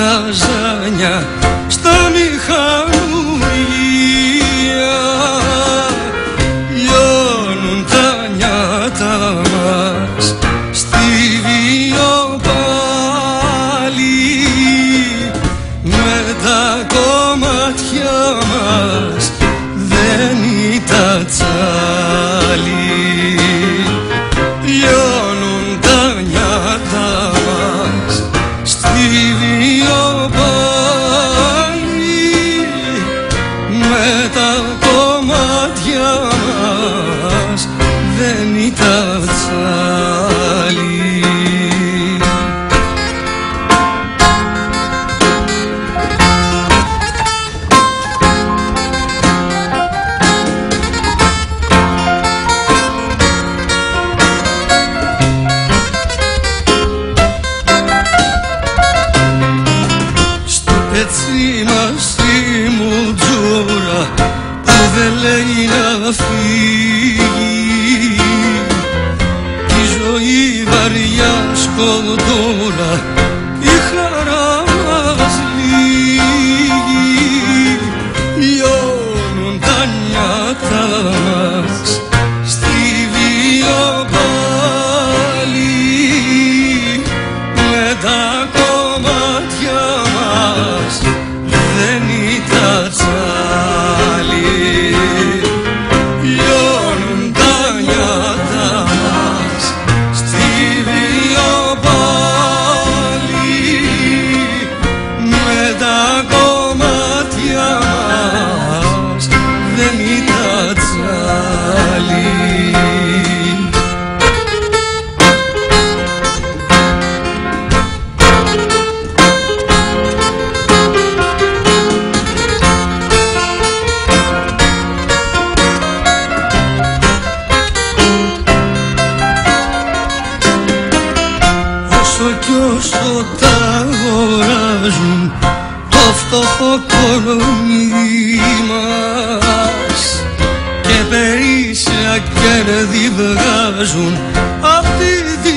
καζάνια στα μηχανουργία, λιώνουν τα νιάτα μας στη βιοπάλη, με τα κομμάτια μας δένει τα τσάλι. Λιώνουν τα νιάτα μας στη βιοπάλη, με τα κομμάτια μας δένει τα τσάλι. Έτσι μας η μουτζούρα που δεν λέει να φύγει, η ζωή βαριά σκοτώνα, η χαρά μας λίγη. Λιώνουν τα νιάτα μας στη βιοπάλη, με τα κομμάτια μας δένει τα τσάλι. Λιώνουν τα νιάτα μας στη βιοπάλη, με τα κομμάτια μας δένει τα τσάλι. Όσο κι όσο τα αγοράζουν το φτωχό κορμί μας και περίσσια κέρδη βγάζουν απ' τη